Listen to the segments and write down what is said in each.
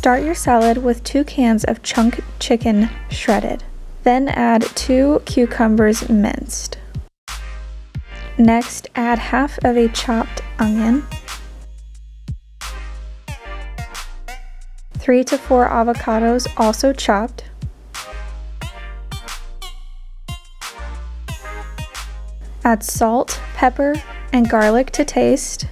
Start your salad with 2 cans of chunk chicken shredded. Then add 2 cucumbers minced. Next, add half of a chopped onion, 3 to 4 avocados also chopped, add salt, pepper, and garlic to taste.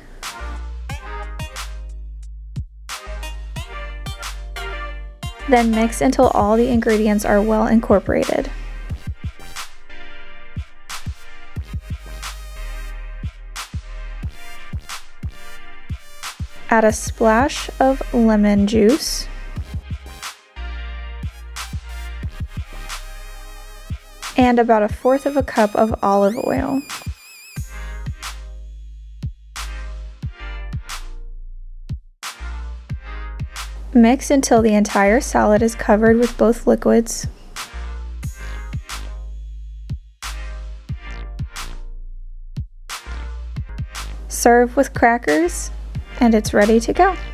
Then mix until all the ingredients are well incorporated. Add a splash of lemon juice, and about 1/4 cup of olive oil. Mix until the entire salad is covered with both liquids. Serve with crackers, and it's ready to go.